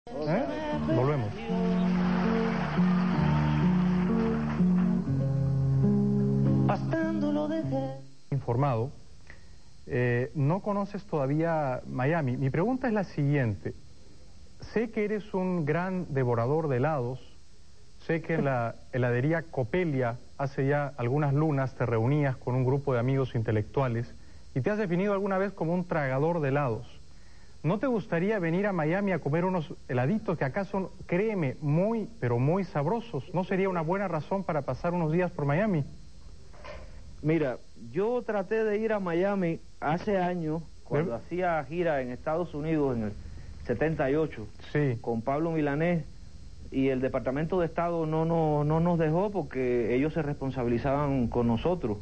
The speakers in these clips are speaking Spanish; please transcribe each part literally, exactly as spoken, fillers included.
¿Eh? Volvemos. Pasando lo dejé. Informado, eh, no conoces todavía Miami. Mi pregunta es la siguiente. Sé que eres un gran devorador de helados. Sé que en la heladería Copelia hace ya algunas lunas te reunías con un grupo de amigos intelectuales y te has definido alguna vez como un tragador de helados. ¿No te gustaría venir a Miami a comer unos heladitos que acá son, créeme, muy, pero muy sabrosos? ¿No sería una buena razón para pasar unos días por Miami? Mira, yo traté de ir a Miami hace años, cuando ¿Eh? hacía gira en Estados Unidos en el setenta y ocho, sí, con Pablo Milanés, y el Departamento de Estado no, no, no nos dejó porque ellos se responsabilizaban con nosotros.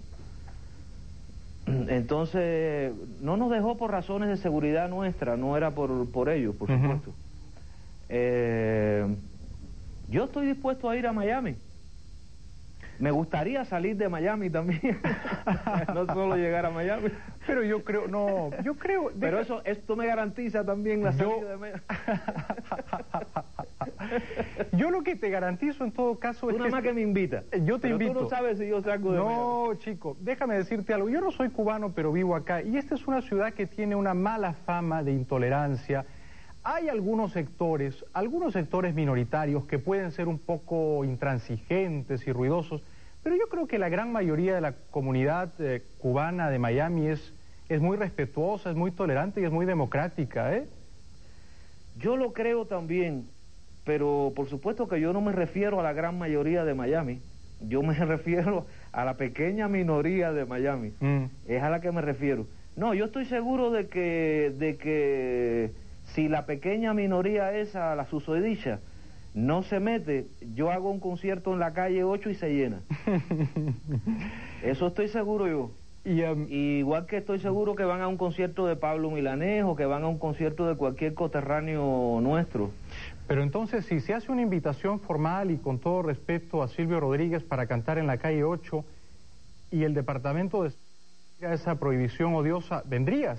Entonces, no nos dejó por razones de seguridad nuestra, no era por, por ellos, por supuesto. Uh-huh. eh, yo estoy dispuesto a ir a Miami. Me gustaría salir de Miami también, no solo llegar a Miami. Pero yo creo, no, yo creo... Pero deja... eso, esto me garantiza también la salida yo... de Miami. Yo lo que te garantizo en todo caso tú es nada que... más que me invita. Yo te pero invito. Tú no sabes si yo saco de No, Miami. chico, déjame decirte algo. Yo no soy cubano, pero vivo acá. Y esta es una ciudad que tiene una mala fama de intolerancia. Hay algunos sectores, algunos sectores minoritarios que pueden ser un poco intransigentes y ruidosos, pero yo creo que la gran mayoría de la comunidad eh, cubana de Miami es, es muy respetuosa, es muy tolerante y es muy democrática, ¿eh? Yo lo creo también, pero por supuesto que yo no me refiero a la gran mayoría de Miami, yo me refiero a la pequeña minoría de Miami, mm. es a la que me refiero. No, yo estoy seguro de que, de que si la pequeña minoría esa, la susodicha, no se mete, yo hago un concierto en la calle ocho y se llena. Eso estoy seguro yo. Y, um... Igual que estoy seguro que van a un concierto de Pablo Milanés o que van a un concierto de cualquier coterráneo nuestro. Pero entonces, si se hace una invitación formal y con todo respeto a Silvio Rodríguez para cantar en la calle ocho y el departamento de esa prohibición odiosa, ¿vendrías?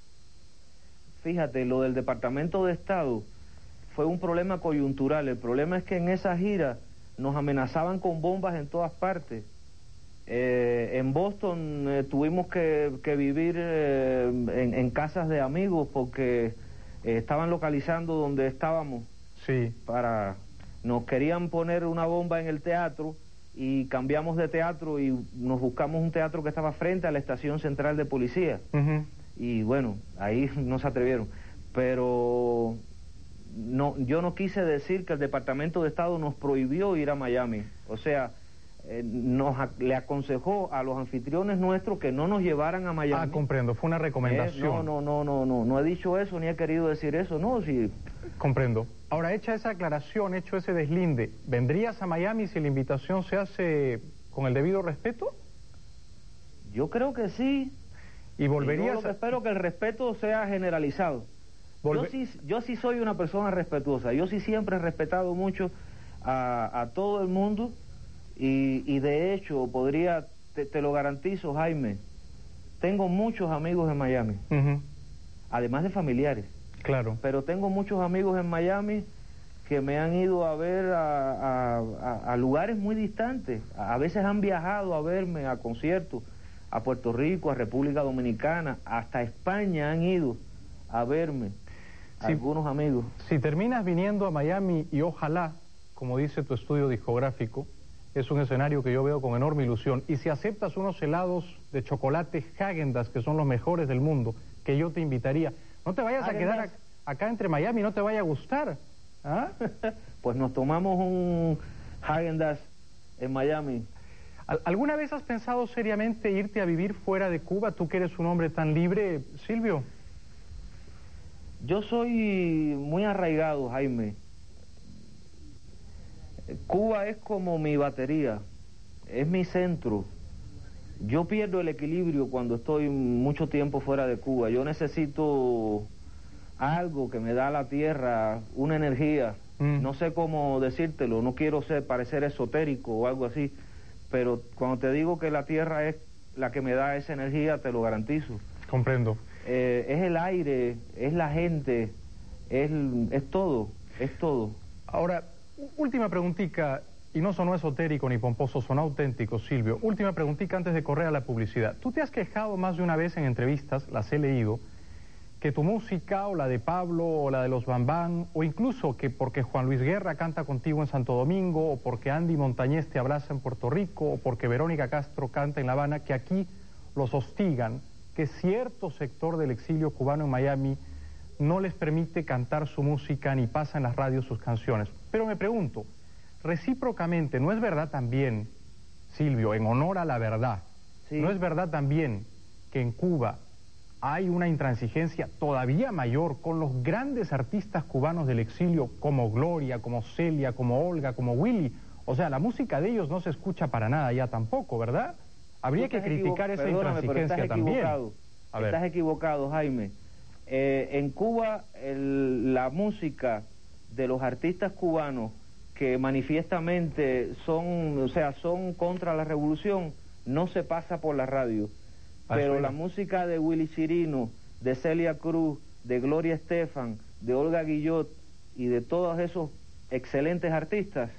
Fíjate, lo del Departamento de Estado fue un problema coyuntural. El problema es que en esa gira nos amenazaban con bombas en todas partes. Eh, en Boston eh, tuvimos que, que vivir eh, en, en casas de amigos porque eh, estaban localizando donde estábamos. Sí. Para, nos querían poner una bomba en el teatro y cambiamos de teatro y nos buscamos un teatro que estaba frente a la estación central de policía. Uh-huh. Y bueno, ahí no se atrevieron. Pero no, yo no quise decir que el Departamento de Estado nos prohibió ir a Miami. O sea, eh, nos le aconsejó a los anfitriones nuestros que no nos llevaran a Miami. Ah, comprendo, fue una recomendación. Eh, no, no, no, no, no, no he dicho eso ni he querido decir eso, no, sí. Comprendo. Ahora, hecha esa aclaración, hecho ese deslinde, ¿vendrías a Miami si la invitación se hace con el debido respeto? Yo creo que sí. ¿Y volverías? Yo lo que espero que el respeto sea generalizado. Volve... Yo, sí, yo sí soy una persona respetuosa, yo sí siempre he respetado mucho a, a todo el mundo y, y de hecho podría, te, te lo garantizo, Jaime, tengo muchos amigos en Miami, uh-huh. además de familiares. Claro. Pero tengo muchos amigos en Miami que me han ido a ver a, a, a, a lugares muy distantes, a, a veces han viajado a verme a conciertos, a Puerto Rico, a República Dominicana, hasta España han ido a verme, si, algunos amigos. Si terminas viniendo a Miami y ojalá, como dice tu estudio discográfico, es un escenario que yo veo con enorme ilusión, y si aceptas unos helados de chocolate Häagen-Dazs, que son los mejores del mundo, que yo te invitaría, no te vayas a quedar a, acá entre Miami, no te vaya a gustar. ¿Ah? Pues nos tomamos un Häagen-Dazs en Miami. ¿Alguna vez has pensado seriamente irte a vivir fuera de Cuba, tú que eres un hombre tan libre, Silvio? Yo soy muy arraigado, Jaime. Cuba es como mi batería, es mi centro. Yo pierdo el equilibrio cuando estoy mucho tiempo fuera de Cuba. Yo necesito algo que me da la tierra, una energía. Mm. No sé cómo decírtelo, no quiero ser, parecer esotérico o algo así. Pero cuando te digo que la tierra es la que me da esa energía, te lo garantizo. Comprendo. Eh, es el aire, es la gente, es, es todo. Es todo. Ahora, última preguntita, y no sonó esotérico ni pomposo, sonó auténtico, Silvio. Última preguntita antes de correr a la publicidad. Tú te has quejado más de una vez en entrevistas, las he leído, que tu música, o la de Pablo, o la de los Bambán, o incluso que porque Juan Luis Guerra canta contigo en Santo Domingo, o porque Andy Montañez te abraza en Puerto Rico, o porque Verónica Castro canta en La Habana, que aquí los hostigan, que cierto sector del exilio cubano en Miami no les permite cantar su música ni pasa en las radios sus canciones. Pero me pregunto, recíprocamente, ¿no es verdad también, Silvio, en honor a la verdad, sí, no es verdad también que en Cuba hay una intransigencia todavía mayor con los grandes artistas cubanos del exilio como Gloria, como Celia, como Olga, como Willy? O sea, la música de ellos no se escucha para nada ya tampoco, ¿verdad? Habría que criticar esa intransigencia también. A ver. Estás equivocado, Jaime. Eh, en Cuba, el, la música de los artistas cubanos que manifiestamente son, o sea, son contra la revolución, no se pasa por la radio. Pero sí, la música de Willy Chirino, de Celia Cruz, de Gloria Estefan, de Olga Guillot y de todos esos excelentes artistas,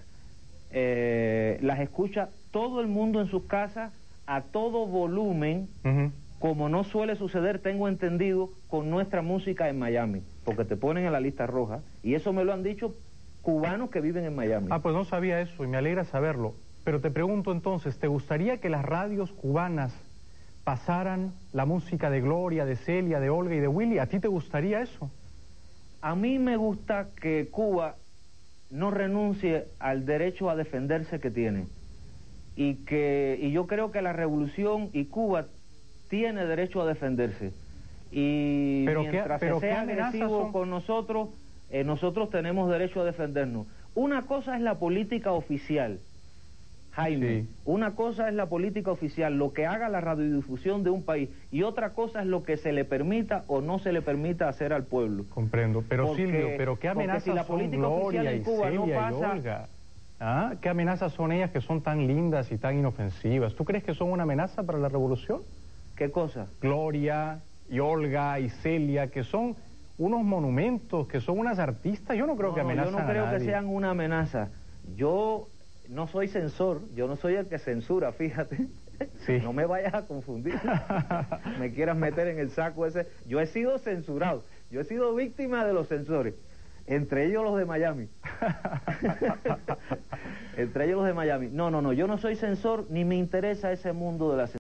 eh, las escucha todo el mundo en sus casas a todo volumen, uh-huh, como no suele suceder, tengo entendido, con nuestra música en Miami, porque te ponen en la lista roja, y eso me lo han dicho cubanos que viven en Miami. Ah, pues no sabía eso y me alegra saberlo. Pero te pregunto entonces, ¿te gustaría que las radios cubanas pasaran la música de Gloria, de Celia, de Olga y de Willy? ¿A ti te gustaría eso? A mí me gusta que Cuba no renuncie al derecho a defenderse que tiene. Y que y yo creo que la revolución y Cuba tiene derecho a defenderse. Y pero mientras qué, pero se sea agresivo son... con nosotros, eh, nosotros tenemos derecho a defendernos. Una cosa es la política oficial, Jaime, sí, una cosa es la política oficial, lo que haga la radiodifusión de un país, y otra cosa es lo que se le permita o no se le permita hacer al pueblo. Comprendo, pero porque, Silvio, pero qué amenazas si la son Gloria y Celia no pasa, y Olga? ¿Ah? ¿Qué amenazas son ellas que son tan lindas y tan inofensivas? ¿Tú crees que son una amenaza para la revolución? ¿Qué cosa? Gloria y Olga y Celia, que son unos monumentos, que son unas artistas, yo no creo no, que amenazan a nadie. Yo no creo nadie. que sean una amenaza. Yo no soy censor, yo no soy el que censura, fíjate. Sí. No me vayas a confundir. Me quieras meter en el saco ese. Yo he sido censurado, yo he sido víctima de los censores, entre ellos los de Miami. Entre ellos los de Miami. No, no, no, yo no soy censor, ni me interesa ese mundo de la censura.